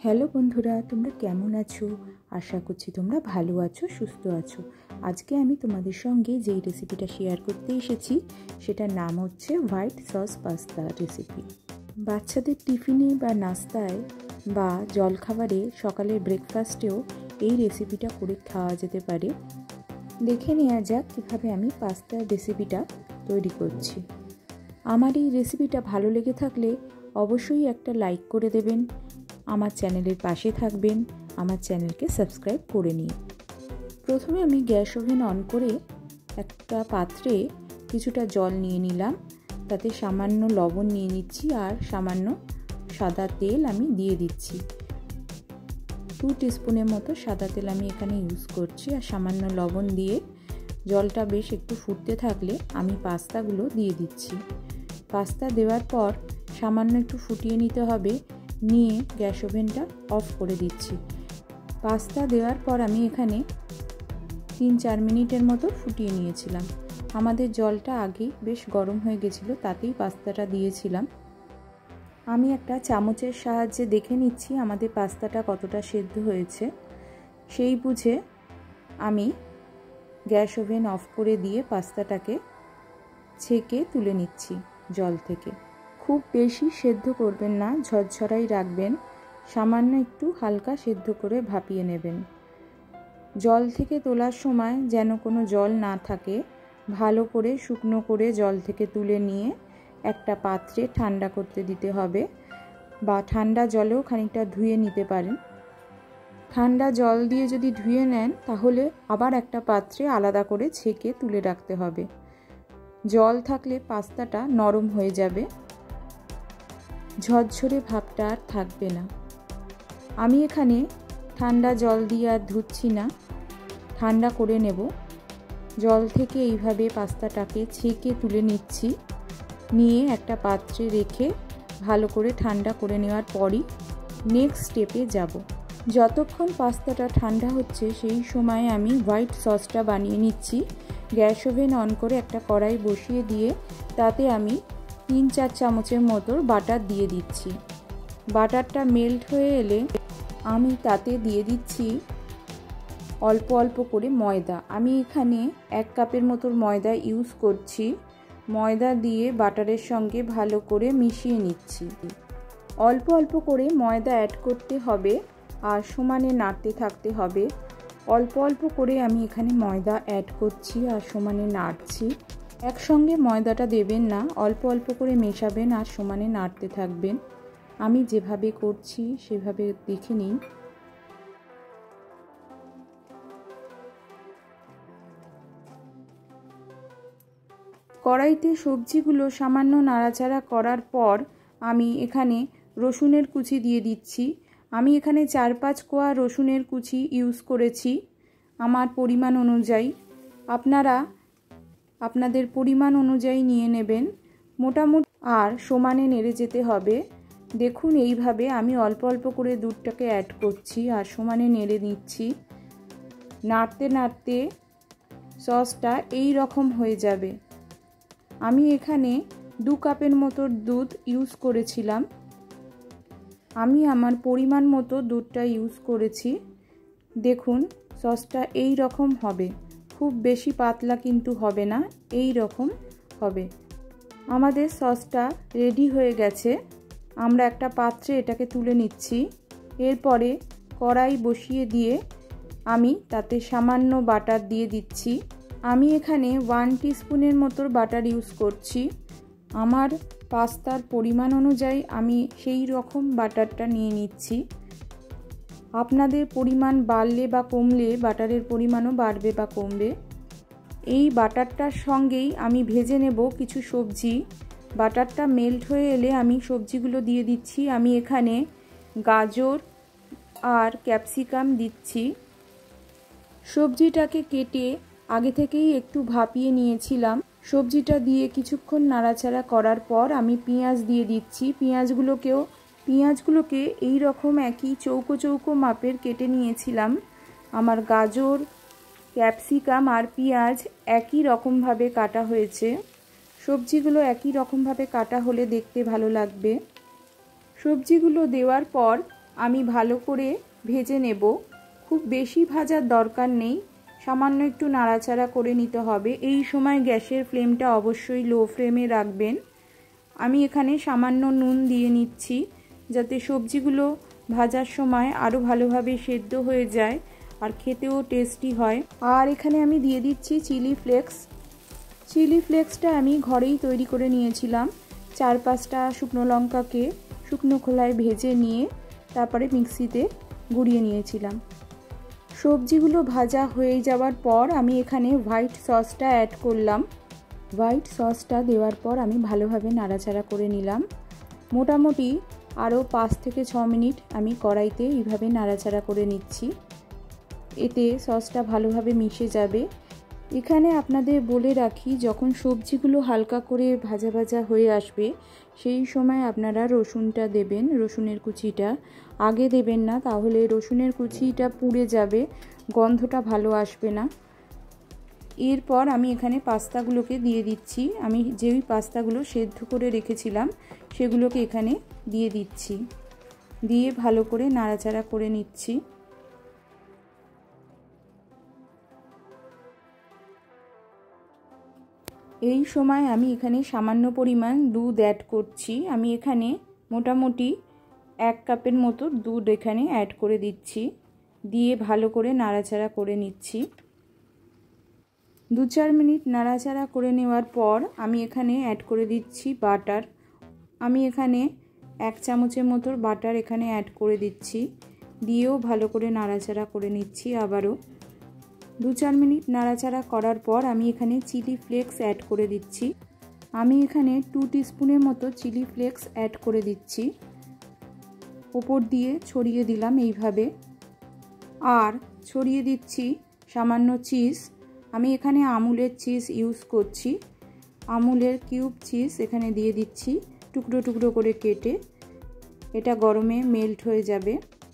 Hello বন্ধুরা, তোমরা কেমন আছো? আশা করছি তোমরা ভালো আছো, সুস্থ আছো। আজকে আমি তোমাদের সঙ্গে যেই রেসিপিটা শেয়ার করতে এসেছি সেটার নাম হচ্ছে হোয়াইট সস পাস্তা রেসিপি। বাচ্চাদের টিফিনে বা নাস্তায় বা জলখাবারে, সকালের ব্রেকফাস্টেও এই রেসিপিটা করে খাওয়া যেতে পারে। দেখে নেওয়া যাক কীভাবে আমি পাস্তার রেসিপিটা তৈরি করছি। আমার এই রেসিপিটা ভালো লেগে থাকলে অবশ্যই একটা লাইক করে দেবেন, আমার চ্যানেলের পাশে থাকবেন, আমার চ্যানেলকে সাবস্ক্রাইব করে নিন। প্রথমে আমি গ্যাস ওভেন অন করে একটা পাত্রে কিছুটা জল নিয়ে নিলাম, তাতে সামান্য লবণ নিয়ে নিচ্ছি আর সামান্য সাদা তেল আমি দিয়ে দিচ্ছি। 2 টিস্পুনের মতো সাদা তেল আমি এখানে ইউজ করছি আর সামান্য লবণ দিয়ে জলটা বেশ একটু ফুটতে থাকলে আমি পাস্তাগুলো দিয়ে দিচ্ছি। পাস্তা দেওয়ার পর সামান্য একটু ফুটিয়ে নিতে হবে, নিয়ে গ্যাস ওভেনটা অফ করে দিচ্ছি। পাস্তা দেওয়ার পর আমি এখানে 3-4 মিনিটের মতো ফুটিয়ে নিয়েছিলাম। আমাদের জলটা আগেই বেশ গরম হয়ে গেছিলো, তাতেই পাস্তাটা দিয়েছিলাম। আমি একটা চামচের সাহায্যে দেখে নিচ্ছি আমাদের পাস্তাটা কতটা সেদ্ধ হয়েছে। সেই বুঝে আমি গ্যাস ওভেন অফ করে দিয়ে পাস্তাটাকে ছেঁকে তুলে নিচ্ছি জল থেকে। খুব বেশি সেদ্ধ করবেন না, ঝরঝরাই রাখবেন, সামান্য একটু হালকা সেদ্ধ করে ভাপিয়ে নেবেন। জল থেকে তোলার সময় যেন কোনো জল না থাকে, ভালো করে শুকনো করে জল থেকে তুলে নিয়ে একটা পাত্রে ঠান্ডা করতে দিতে হবে, বা ঠান্ডা জলেও খানিকটা ধুয়ে নিতে পারেন। ঠান্ডা জল দিয়ে যদি ধুয়ে নেন তাহলে আবার একটা পাত্রে আলাদা করে ছেঁকে তুলে রাখতে হবে। জল থাকলে পাস্তাটা নরম হয়ে যাবে, ঝরঝরে ভাবটা আর থাকবে না। আমি এখানে ঠান্ডা জল দিয়ে আর ধুচ্ছি না, ঠান্ডা করে নেব। জল থেকে এইভাবে পাস্তাটাকে ছেঁকে তুলে নিচ্ছি, নিয়ে একটা পাত্রে রেখে ভালো করে ঠান্ডা করে নেওয়ার পরই নেক্সট স্টেপে যাব। যতক্ষণ পাস্তাটা ঠান্ডা হচ্ছে সেই সময় আমি হোয়াইট সসটা বানিয়ে নিচ্ছি। গ্যাস ওভেন অন করে একটা কড়াই বসিয়ে দিয়ে তাতে আমি 3-4 চামচের মতো বাটার দিয়ে দিচ্ছি। বাটারটা মেল্ট হয়ে এলে আমি তাতে দিয়ে দিচ্ছি অল্প অল্প করে ময়দা। আমি এখানে 1 কাপের মতো ময়দা ইউজ করছি। ময়দা দিয়ে বাটারের সঙ্গে ভালো করে মিশিয়ে নিচ্ছি। অল্প অল্প করে ময়দা অ্যাড করতে হবে আর সমানে নাড়তে থাকতে হবে। অল্প অল্প করে আমি এখানে ময়দা অ্যাড করছি আর সমানে নাড়ছি। একসঙ্গে ময়দাটা দেবেন না, অল্প অল্প করে মেশাবেন আর সমানে নাড়তে থাকবেন। আমি যেভাবে করছি সেভাবে দেখে নিন। কড়াইতে সবজিগুলো সামান্য নাড়াচাড়া করার পর আমি এখানে রসুনের কুচি দিয়ে দিচ্ছি। আমি এখানে 4-5 কোয়া রসুনের কুচি ইউজ করেছি আমার পরিমাণ অনুযায়ী। আপনারা আপনাদের পরিমাণ অনুযায়ী নিয়ে নেবেন। মোটামুটি আর সমানে নেড়ে যেতে হবে। দেখুন এইভাবে আমি অল্প অল্প করে দুধটাকে অ্যাড করছি আর সমানে নেড়ে নিচ্ছি। নাড়তে নাড়তে সসটা এই রকম হয়ে যাবে। আমি এখানে 2 কাপের মতো দুধ ইউজ করেছিলাম। আমি আমার পরিমাণ মতো দুধটা ইউজ করেছি। দেখুন সসটা এই রকম হবে, খুব বেশি পাতলা কিন্তু হবে না, এই রকম হবে। আমাদের সসটা রেডি হয়ে গেছে। আমরা একটা পাত্রে এটাকে তুলে নিচ্ছি। এরপরে কড়াই বসিয়ে দিয়ে আমি তাতে সামান্য বাটার দিয়ে দিচ্ছি। আমি এখানে 1 টিস্পুনের মতো বাটার ইউজ করছি। আমার পাস্তার পরিমাণ অনুযায়ী আমি সেই রকম বাটারটা নিয়ে নিচ্ছি। আপনাদের পরিমাণ বাড়লে বা কমলে বাটারের পরিমাণও বাড়বে বা কমবে। এই বাটারটার সঙ্গেই আমি ভেজে নেব কিছু সবজি। বাটারটা মেল্ট হয়ে এলে আমি সবজিগুলো দিয়ে দিচ্ছি। আমি এখানে গাজর আর ক্যাপসিকাম দিচ্ছি। সবজিটাকে কেটে আগে থেকেই একটু ভাপিয়ে নিয়েছিলাম। সবজিটা দিয়ে কিছুক্ষণ নাড়াচাড়া করার পর আমি পেঁয়াজ দিয়ে দিচ্ছি। পেঁয়াজগুলোকে এই রকম একই চৌকো চৌকো মাপের কেটে নিয়েছিলাম। আমার গাজর, ক্যাপসিকাম আর পেঁয়াজ একই রকমভাবে কাটা হয়েছে। সবজিগুলো একই রকমভাবে কাটা হলে দেখতে ভালো লাগবে। সবজিগুলো দেওয়ার পর আমি ভালো করে ভেজে নেব। খুব বেশি ভাজার দরকার নেই, সামান্য একটু নাড়াচাড়া করে নিতে হবে। এই সময় গ্যাসের ফ্লেমটা অবশ্যই লো ফ্লেমে রাখবেন। আমি এখানে সামান্য নুন দিয়ে নিচ্ছি যাতে সবজিগুলো ভাজার সময় আরও ভালোভাবে সেদ্ধ হয়ে যায় আর খেতেও টেস্টি হয়। আর এখানে আমি দিয়ে দিচ্ছি চিলি ফ্লেক্স। চিলি ফ্লেক্সটা আমি ঘরেই তৈরি করে নিয়েছিলাম। 4-5টা শুকনো লঙ্কাকে শুকনো খোলায় ভেজে নিয়ে তারপরে মিক্সিতে গুঁড়িয়ে নিয়েছিলাম। সবজিগুলো ভাজা হয়ে যাওয়ার পর আমি এখানে হোয়াইট সসটা অ্যাড করলাম। হোয়াইট সসটা দেওয়ার পর আমি ভালোভাবে নাড়াচাড়া করে নিলাম। মোটামুটি আরও 5 থেকে 6 মিনিট আমি কড়াইতে এইভাবে নাড়াচাড়া করে নিচ্ছি। এতে সসটা ভালোভাবে মিশে যাবে। এখানে আপনাদের বলে রাখি, যখন সবজিগুলো হালকা করে ভাজা ভাজা হয়ে আসবে সেই সময় আপনারা রসুনটা দেবেন। রসুনের কুচিটা আগে দেবেন না, তাহলে রসুনের কুচিটা পুড়ে যাবে, গন্ধটা ভালো আসবে না। এরপর আমি এখানে পাস্তাগুলোকে দিয়ে দিচ্ছি। আমি যেই পাস্তাগুলো সেদ্ধ করে রেখেছিলাম সেগুলোকে এখানে দিয়ে দিচ্ছি, দিয়ে ভালো করে নাড়াচাড়া করে নিচ্ছি। এই সময় আমি এখানে সামান্য পরিমাণ দুধ অ্যাড করছি। আমি এখানে মোটামুটি 1 কাপের মতো দুধ এখানে অ্যাড করে দিচ্ছি, দিয়ে ভালো করে নাড়াচাড়া করে নিচ্ছি। 2-4 মিনিট নাড়াচাড়া করে নেওয়ার পর আমি এখানে অ্যাড করে দিচ্ছি বাটার। আমি এখানে 1 চামচের মতো বাটার এখানে অ্যাড করে দিচ্ছি, দিয়েও ভালো করে নাড়াচাড়া করে নিচ্ছি। আবারও 2-4 মিনিট নাড়াচাড়া করার পর আমি এখানে চিলি ফ্লেক্স অ্যাড করে দিচ্ছি। আমি এখানে 2 টিস্পুনের মতো চিলি ফ্লেক্স অ্যাড করে দিচ্ছি, ওপর দিয়ে ছড়িয়ে দিলাম এইভাবে। আর ছড়িয়ে দিচ্ছি সামান্য চিজ। আমি এখানে আমুলের চিজ ইউজ করছি। আমুলের কিউব চিজ এখানে দিয়ে দিচ্ছি টুকরো টুকরো করে কেটে। এটা গরমে মেল্ট হয়ে যাবে।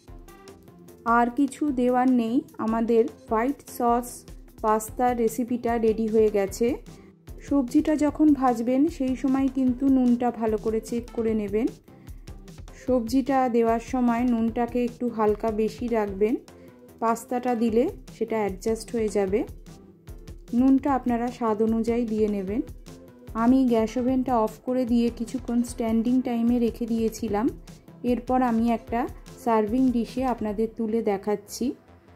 আর কিছু দেওয়ার নেই, আমাদের হোয়াইট সস পাস্তা রেসিপিটা রেডি হয়ে গেছে। সবজিটা যখন ভাজবেন সেই সময় কিন্তু নুনটা ভালো করে চেক করে নেবেন। সবজিটা দেওয়ার সময় নুনটাকে একটু হালকা বেশি রাখবেন, পাস্তাটা দিলে সেটা অ্যাডজাস্ট হয়ে যাবে। নুনটা আপনারা স্বাদ অনুযায়ী দিয়ে নেবেন। আমি গ্যাস ওভেনটা অফ করে দিয়ে কিছুক্ষণ স্ট্যান্ডিং টাইমে রেখে দিয়েছিলাম। এরপর আমি একটা সার্ভিং ডিশে আপনাদের তুলে দেখাচ্ছি।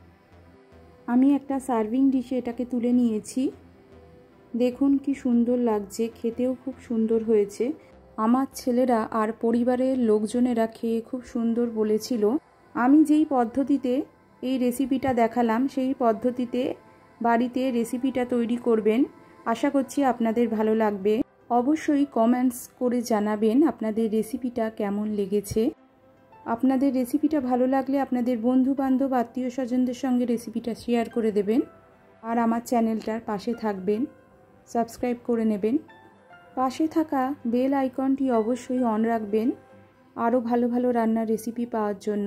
আমি একটা সার্ভিং ডিশে এটাকে তুলে নিয়েছি। দেখুন কি সুন্দর লাগছে, খেতেও খুব সুন্দর হয়েছে। আমার ছেলেরা আর পরিবারের লোকজনেরা খেয়ে খুব সুন্দর বলেছিল। আমি যেই পদ্ধতিতে এই রেসিপিটা দেখালাম সেই পদ্ধতিতে বাড়িতে রেসিপিটা তৈরি করবেন। আশা করছি আপনাদের ভালো লাগবে। অবশ্যই কমেন্টস করে জানাবেন আপনাদের রেসিপিটা কেমন লেগেছে। আপনাদের রেসিপিটা ভালো লাগলে আপনাদের বন্ধু বান্ধব আত্মীয় স্বজনদের সঙ্গে রেসিপিটা শেয়ার করে দেবেন। আর আমার চ্যানেলটার পাশে থাকবেন, সাবস্ক্রাইব করে নেবেন। পাশে থাকা বেল আইকনটি অবশ্যই অন রাখবেন আরও ভালো ভালো রান্নার রেসিপি পাওয়ার জন্য।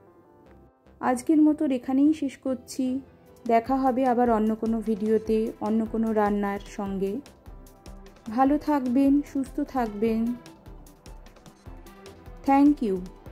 আজকের মতো এখানেই শেষ করছি। দেখা হবে আবার অন্য কোনো ভিডিওতে অন্য কোনো রান্নার সঙ্গে। ভালো থাকবেন, সুস্থ থাকবেন। Thank you.